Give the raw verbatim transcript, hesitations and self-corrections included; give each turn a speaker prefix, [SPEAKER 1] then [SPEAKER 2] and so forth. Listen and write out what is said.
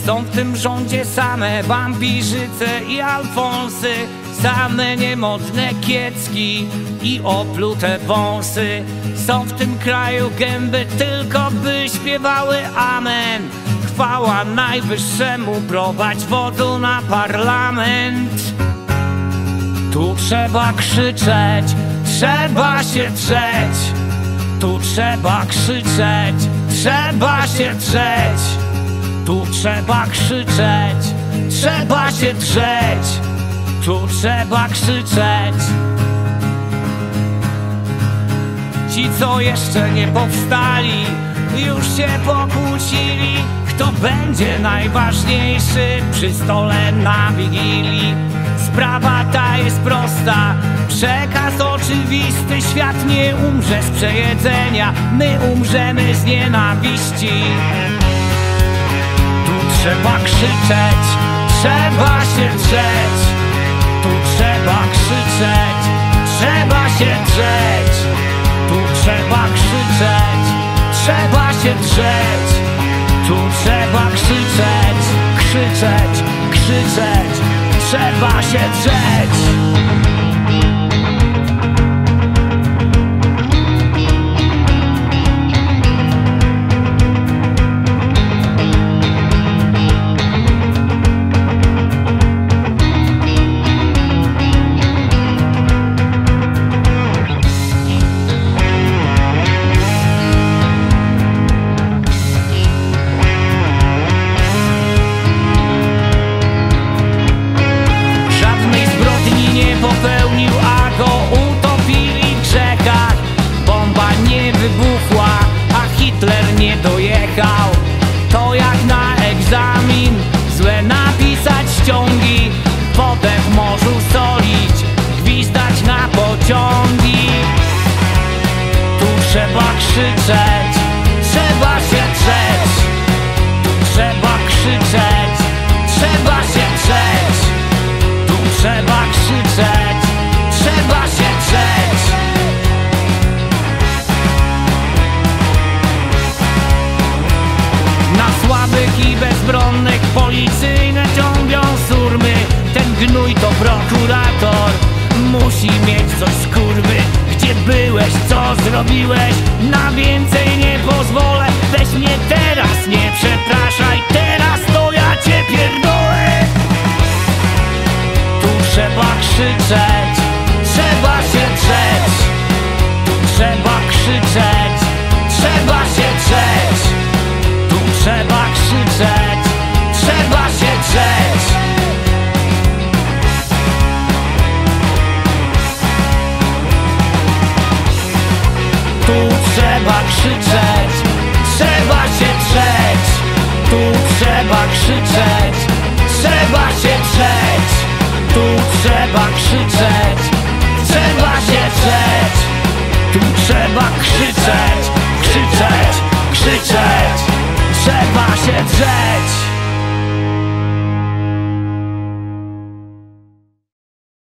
[SPEAKER 1] Są w tym rządzie same wampirzyce i alfonsy, same niemodne kiecki i oplute wąsy. Są w tym kraju gęby tylko by śpiewały amen. Chwała najwyższemu, prowadź wodu na parlament. Tu trzeba krzyczeć, trzeba się drzeć. Tu trzeba krzyczeć, trzeba się drzeć. Tu trzeba krzyczeć, trzeba się drzeć. Tu trzeba krzyczeć. Ci, co jeszcze nie powstali, już się pokłócili, kto będzie najważniejszy przy stole na Wigilii. Sprawa ta jest prosta, przekaz oczywisty. Świat nie umrze z przejedzenia, my umrzemy z nienawiści. Tu trzeba krzyczeć, trzeba się drzeć. Tu trzeba krzyczeć, trzeba się drzeć. Tu trzeba krzyczeć, trzeba się drzeć. Tu trzeba krzyczeć, krzyczeć, krzyczeć. Trzeba się drzeć. Popełnił, a go utopili w rzekach. Bomba nie wybuchła, a Hitler nie dojechał. To jak na egzamin, złe napisać ściągi, potem w morzu solić, gwizdać na pociągi. Tu trzeba krzyczeć, trzeba się drzeć. Tu trzeba krzyczeć, trzeba się drzeć. Tu trzeba krzyczeć, trzeba się drzeć. Na słabych i bezbronnych policyjne ciągną surmy. Ten gnój to prokurator, musi mieć coś z kurwy. Gdzie byłeś, co zrobiłeś? Na więcej nie pozwolę. Weź mnie teraz, nie przepraszaj, teraz to ja cię pierdolę. Tu trzeba krzyczeć, trzeba się drzeć. Tu trzeba krzyczeć, trzeba się drzeć. Tu trzeba krzyczeć, trzeba się drzeć. Tu trzeba krzyczeć, trzeba się drzeć. Tu trzeba krzyczeć, trzeba się drzeć. Tu trzeba krzyczeć, trzeba się drzeć. Tu trzeba krzyczeć, krzyczeć, krzyczeć. Trzeba się drzeć.